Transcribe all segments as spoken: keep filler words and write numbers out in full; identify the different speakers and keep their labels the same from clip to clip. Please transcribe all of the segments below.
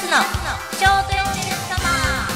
Speaker 1: のショートエンジェルサマー。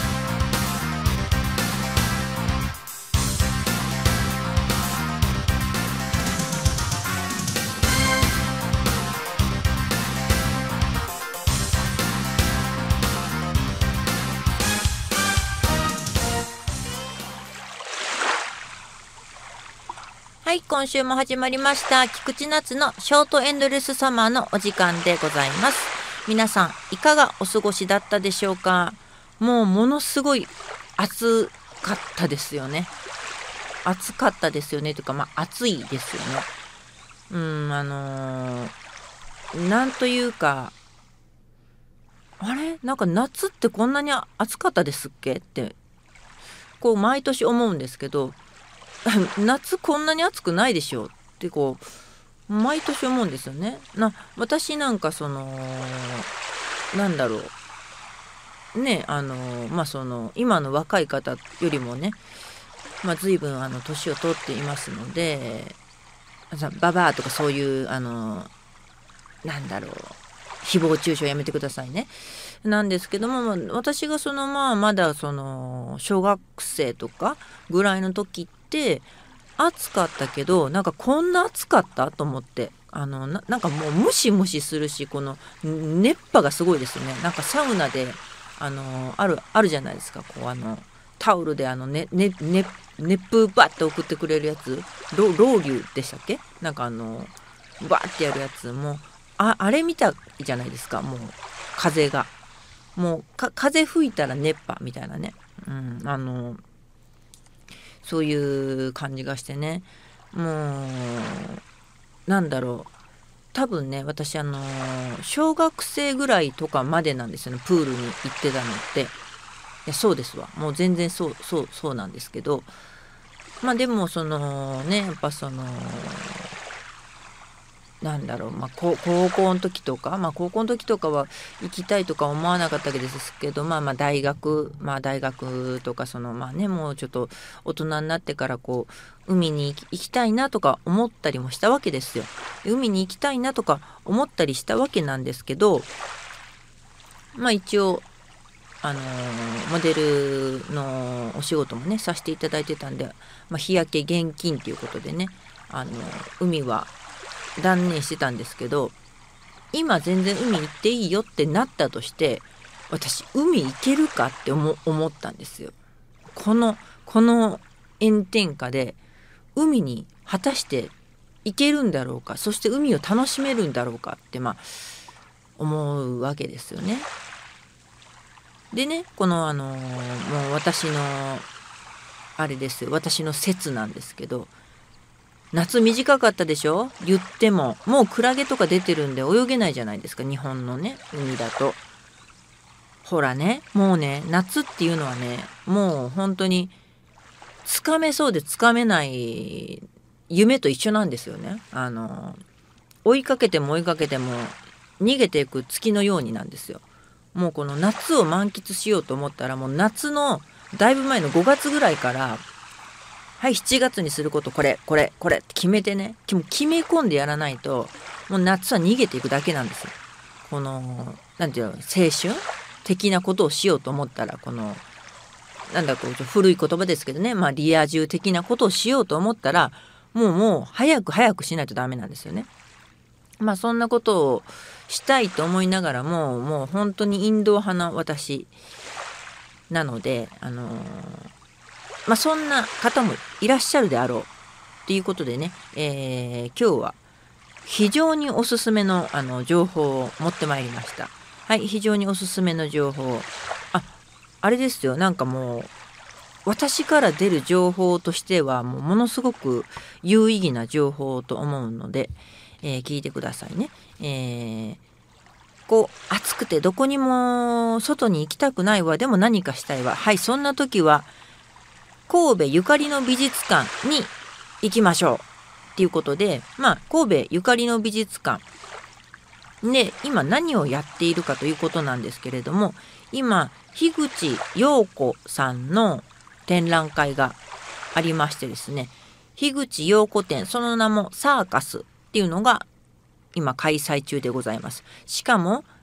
Speaker 1: はい、今週も始まりました菊池夏のショートエンドレスサマーのお時間でございます。皆さんいかがお過ごしだったでしょうか。もうものすごい暑かったですよね。暑かったですよねというか、まあ暑いですよね。うんあのー、なんというかあれなんか夏ってこんなに暑かったですっけってこう毎年思うんですけど夏こんなに暑くないでしょってこう毎年思うんですよね。な私なんかそのなんだろうねあのまあその今の若い方よりもね、まあ、随分あの年を取っていますのでババアとかそういうあのなんだろう誹謗中傷やめてくださいねなんですけども、私がそのまあまだその小学生とかぐらいの時って暑かったけどなんかこんな暑かったと思ってあの な, なんかもうムシムシするしこの熱波がすごいですよね。なんかサウナであのあるあるじゃないですかこうあのタオルであの、ねねね、熱風バッて送ってくれるやつロロウリュでしたっけなんかあのバッてやるやつもああれみたいじゃないですか。もう風がもうか風吹いたら熱波みたいなね、うん、あのそういう感じがしてねもうなんだろう多分ね私あの小学生ぐらいとかまでなんですよねプールに行ってたのって。いやそうですわもう全然そうそうそうなんですけどまあでもそのねやっぱそのなんだろう、まあ、高校の時とか、まあ、高校の時とかは行きたいとか思わなかったわけですけど、まあ、まあ大学、まあ、大学とかそのまあねもうちょっと大人になってからこう海に行きたいなとか思ったりもしたわけですよ。海に行きたいなとか思ったりしたわけなんですけど、まあ一応あのー、モデルのお仕事もねさせていただいてたんで、まあ、日焼け厳禁ということでねあの海は断念してたんですけど今全然海行っていいよってなったとして私海行けるかって思、思ったんですよ。このこの炎天下で海に果たして行けるんだろうかそして海を楽しめるんだろうかってまあ思うわけですよね。でねこのあのもう私のあれですよ私の説なんですけど夏短かったでしょ言ってももうクラゲとか出てるんで泳げないじゃないですか日本のね海だと。ほらねもうね夏っていうのはねもう本当につかめそうでつかめない夢と一緒なんですよね。あの追いかけても追いかけても逃げていく月のようになんですよ。もうこの夏を満喫しようと思ったらもう夏のだいぶ前のごがつぐらいからはいしちがつにすることこれこれこれって決めてね決め込んでやらないともう夏は逃げていくだけなんですよ。このなんていうの青春的なことをしようと思ったらこのなんだこう古い言葉ですけどねまあリア充的なことをしようと思ったらもうもう早く早くしないとダメなんですよね。まあそんなことをしたいと思いながらももう本当にインド派な私なのであのー、まあそんな方もいらっしゃるであろうっていうことでね、えー、今日は非常におすすめのあの情報を持ってまいりました。はい非常におすすめの情報ああれですよなんかもう私から出る情報としてはもうものすごく有意義な情報と思うので、えー、聞いてくださいね。えー、こう暑くてどこにも外に行きたくないわでも何かしたいわはいそんな時は神戸ゆかりの美術館に行きましょうっていうことでまあ神戸ゆかりの美術館で今何をやっているかということなんですけれども今樋口陽子さんの展覧会がありましてですね樋口陽子展その名もサーカスっていうのが今開催中でございます。しかも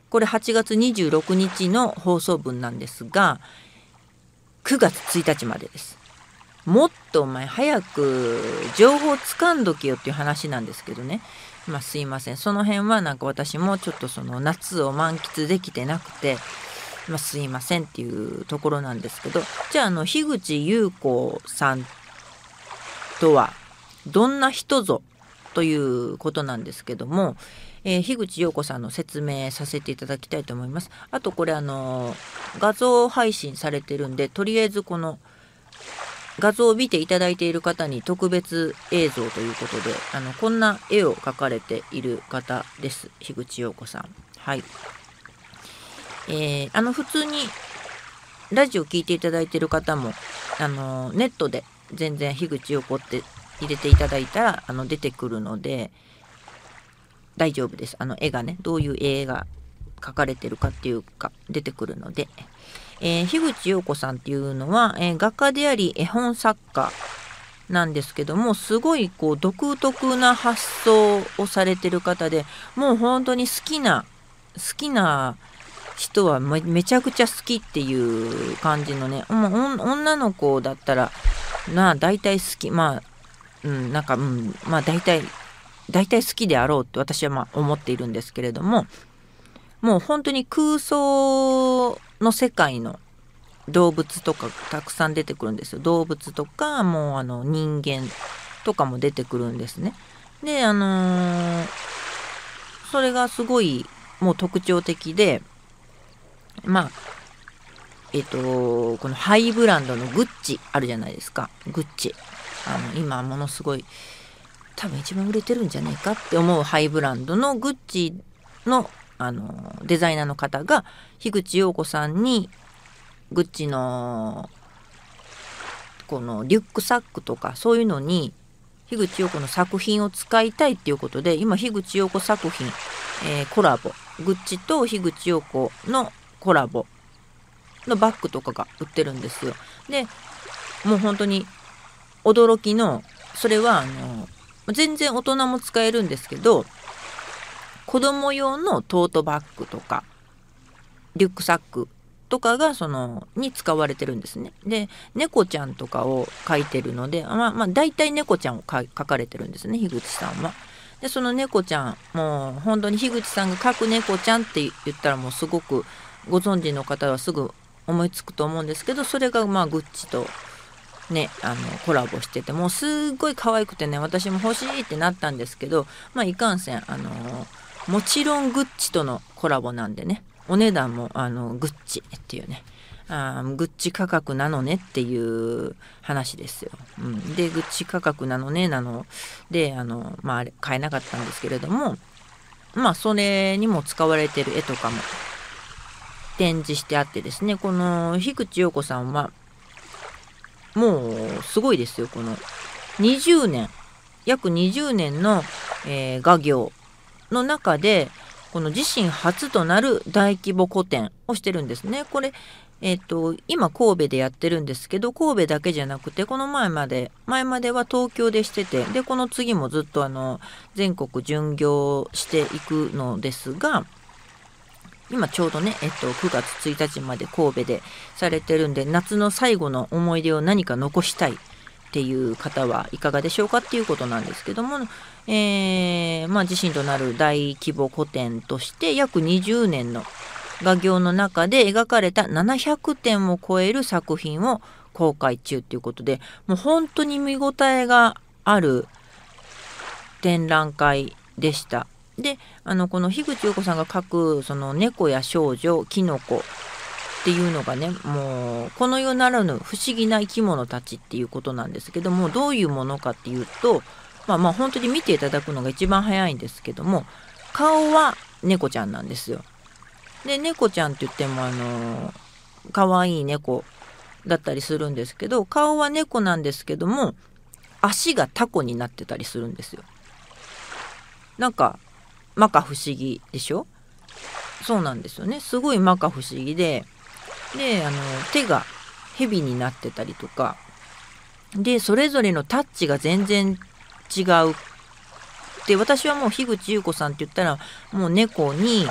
Speaker 1: これはちがつにじゅうろくにちの放送分なんですが、くがつついたちまでです。もっとお前早く情報つかんどけよっていう話なんですけどね。まあすいません、その辺はなんか私もちょっとその夏を満喫できてなくて、まあ、すいませんっていうところなんですけど、じゃああの樋口優子さんとはどんな人ぞということなんですけども、えー、樋口陽子さんの説明させていただきたいと思います。あとこれあの画像配信されてるんで、とりあえずこの画像を見ていただいている方に特別映像ということで、あのこんな絵を描かれている方です。樋口陽子さん。はい。えー、あの普通にラジオ聞いていただいている方もあのネットで全然樋口陽子って入れていただいたらあの出てくるので大丈夫です。あの絵がね、どういう絵が描かれてるかっていうか出てくるので、えー、樋口陽子さんっていうのは、えー、画家であり絵本作家なんですけども、すごいこう独特な発想をされてる方で、もう本当に好きな好きな人は め, めちゃくちゃ好きっていう感じのね、もう女の子だったらなあ大体好き、まあうんなんかうんまあ大体大体好きであろうって私はまあ思っているんですけれども、もう本当に空想の世界の動物とかたくさん出てくるんですよ。動物とかもうあの人間とかも出てくるんですね。であのー、それがすごいもう特徴的で、まあえっとこのハイブランドのグッチあるじゃないですか。グッチあの今ものすごい多分一番売れてるんじゃないかって思うハイブランドのグッチのあのデザイナーの方が樋口陽子さんにグッチのこのリュックサックとかそういうのに樋口陽子の作品を使いたいっていうことで、今樋口陽子作品、えー、コラボグッチと樋口陽子のコラボのバッグとかが売ってるんですよ。でもう本当に驚きの、それはあの全然大人も使えるんですけど、子供用のトートバッグとかリュックサックとかがそのに使われてるんですね。で猫ちゃんとかを描いてるので、まあまあ大体猫ちゃんを描かれてるんですね、樋口さんは。でその猫ちゃん、もう本当に樋口さんが描く猫ちゃんって言ったらもうすごくご存知の方はすぐ思いつくと思うんですけど、それがまあグッチとねあのコラボしてて、もうすっごい可愛くてね、私も欲しいってなったんですけど、まあいかんせんあのもちろんグッチとのコラボなんでね、お値段もあのグッチっていうね、あグッチ価格なのねっていう話ですよ。うん、でグッチ価格なのねなのであの、まあ、買えなかったんですけれども、まあそれにも使われてる絵とかも展示してあってですね、この樋口陽子さんはもうすごいですよ。このにじゅうねん約にじゅうねんの、えー、画業の中でこの自身初となる大規模個展をしてるんですね。これ、えーと、今神戸でやってるんですけど、神戸だけじゃなくてこの前まで前までは東京でしてて、でこの次もずっとあの全国巡業していくのですが、今ちょうどね、えっと、くがつついたちまで神戸でされてるんで、夏の最後の思い出を何か残したいっていう方はいかがでしょうかっていうことなんですけども、えーまあ、自身となる大規模個展として約にじゅうねんの画業の中で描かれたななひゃくてんを超える作品を公開中ということで、もう本当に見応えがある展覧会でした。であのこの樋口陽子さんが描くその猫や少女キノコっていうのがね、もうこの世ならぬ不思議な生き物たちっていうことなんですけども、どういうものかっていうと、まあまあ本当に見ていただくのが一番早いんですけども、顔は猫ちゃんなんですよ。で猫ちゃんって言ってもあの可愛い猫だったりするんですけど、顔は猫なんですけども足がタコになってたりするんですよ。なんか摩訶不思議でしょ。そうなんですよね。すごい摩訶不思議で、であの手が蛇になってたりとかで、それぞれのタッチが全然違う。で私はもう樋口優子さんって言ったらもう猫に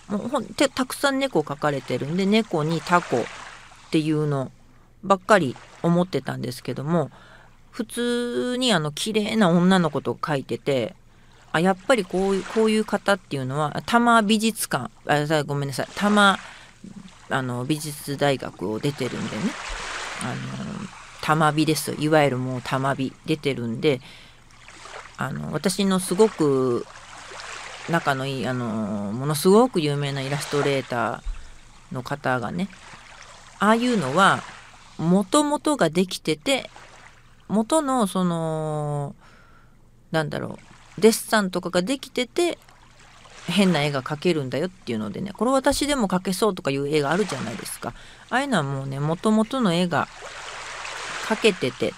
Speaker 1: もうほんてたくさん猫描かれてるんで、猫にタコっていうのばっかり思ってたんですけども、普通にあの綺麗な女の子と描いてて、あやっぱりこういうこういう方っていうのは多摩美術館、あごめんなさい多摩あの美術大学を出てるんでね、あの多摩美ですよ、いわゆるもう多摩美出てるんで、あの私のすごく仲のいいあのものすごく有名なイラストレーターの方がね、ああいうのはもともとができてて、元のそのなんだろうデッサンとかができてて変な絵が描けるんだよっていうのでね、これ私でも描けそうとかいう絵があるじゃないですか。ああいうのはもうね、もともとの絵が描けてて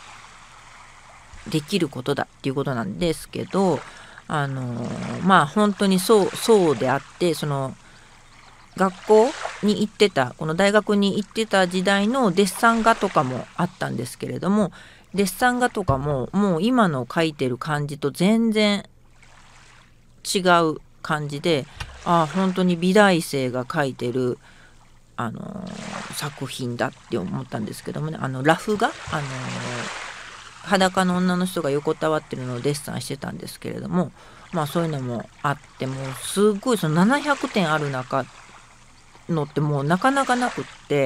Speaker 1: できることだっていうことなんですけど、あのーまあ本当にそうそうであって、その学校に行ってたこの大学に行ってた時代のデッサン画とかもあったんですけれども、デッサン画とかももう今の描いてる感じと全然違う感じで、ああ本当に美大生が描いてるあのー作品だって思ったんですけどもね、あのラフ画、あのー裸の女の人が横たわってるのをデッサンしてたんですけれども、まあそういうのもあって、もうすっごいそのななひゃくてんある中のってもうなかなかなくって、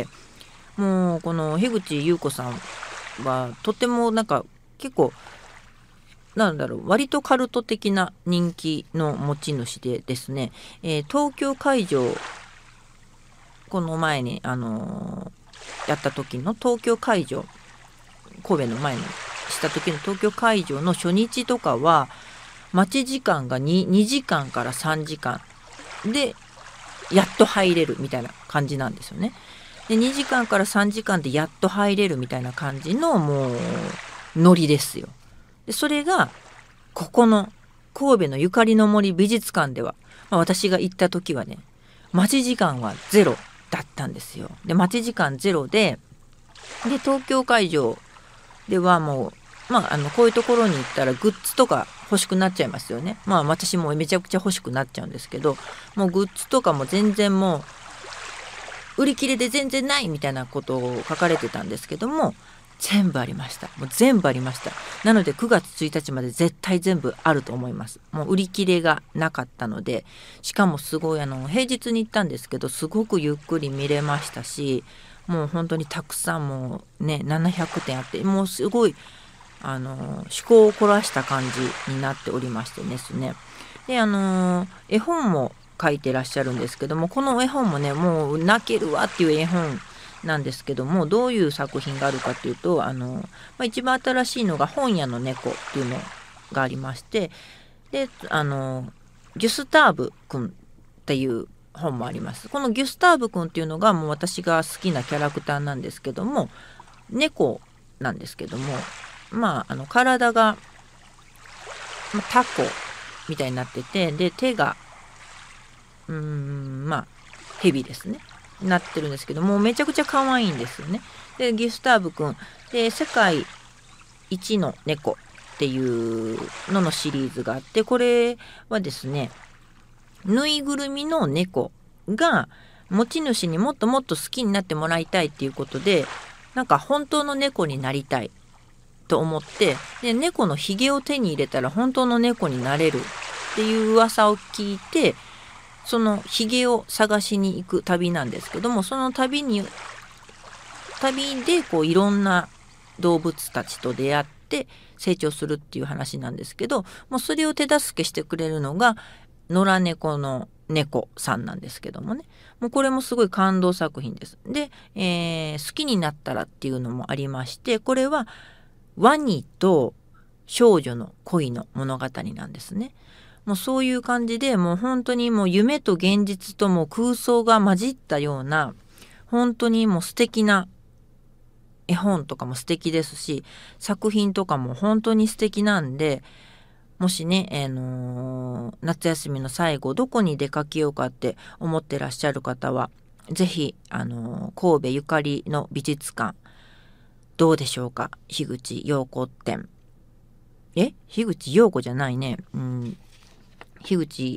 Speaker 1: もうこの樋口優子さんはとてもなんか結構なんだろう割とカルト的な人気の持ち主でですね、えー東京会場この前にあのーやった時の東京会場神戸の前にした時の東京会場の初日とかは待ち時間が 2, 2時間からさんじかんでやっと入れるみたいな感じなんですよね。でにじかんからさんじかんでやっと入れるみたいな感じのもうノリですよ。でそれがここの神戸のゆかりの森美術館では、まあ、私が行った時はね待ち時間はゼロだったんですよ。で待ち時間ゼロでで東京会場ではもう、まあ、あのこういうところに行ったらグッズとか欲しくなっちゃいますよね。まあ私もめちゃくちゃ欲しくなっちゃうんですけど、もうグッズとかも全然もう売り切れで全然ないみたいなことを書かれてたんですけども、全部ありました。もう全部ありました。なのでくがつついたちまで絶対全部あると思います。もう売り切れがなかったので、しかもすごいあの平日に行ったんですけどすごくゆっくり見れましたし、もう本当にたくさんもうねななひゃくてんあって、もうすごいあの趣向を凝らした感じになっておりましてですね。であの絵本も書いてらっしゃるんですけども、この絵本もねもう泣けるわっていう絵本なんですけども、どういう作品があるかっていうと、あの、まあ、一番新しいのが本屋の猫っていうのがありまして、であのギュスターブくんっていう本もあります。このギュスターブくんっていうのがもう私が好きなキャラクターなんですけども、猫なんですけども、まああの体が、まあ、タコみたいになってて、で手がうーんまあ蛇ですねなってるんですけども、めちゃくちゃ可愛いんですよね。でギュスターブくんで世界一の猫っていうののシリーズがあって、これはですねぬいぐるみの猫が持ち主にもっともっと好きになってもらいたいっていうことで、なんか本当の猫になりたいと思って、で猫のひげを手に入れたら本当の猫になれるっていう噂を聞いて、そのひげを探しに行く旅なんですけども、その旅に旅でこういろんな動物たちと出会って成長するっていう話なんですけど、もうそれを手助けしてくれるのが野良猫の猫さんなんですけどもね、もうこれもすごい感動作品です。で、えー好きになったらっていうのもありまして、これはワニと少女の恋の物語なんですね。もうそういう感じで、もう本当にもう夢と現実とも空想が混じったような、本当にもう素敵な絵本とかも素敵ですし、作品とかも本当に素敵なんで、もしね、あのー夏休みの最後どこに出かけようかって思ってらっしゃる方は、ぜひ、あのー神戸ゆかりの美術館どうでしょうか。樋口陽子展、え樋口陽子じゃないね、うん樋口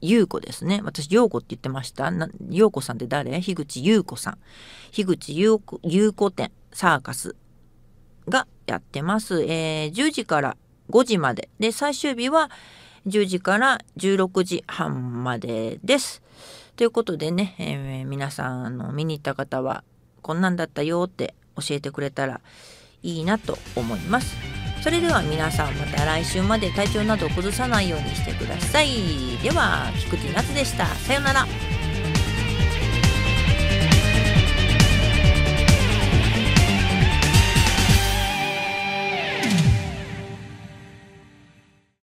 Speaker 1: 優子ですね。私陽子って言ってました。な陽子さんって誰？樋口優子さん。樋口優子優子展サーカスがやってます。えー、じゅうじからごじまでで、最終日はじゅうじからじゅうろくじはんまでです。ということでね、えー、皆さんあの見に行った方はこんなんだったよって教えてくれたらいいなと思います。それでは皆さんまた来週まで体調などを崩さないようにしてください。では、菊池夏でした。さようなら。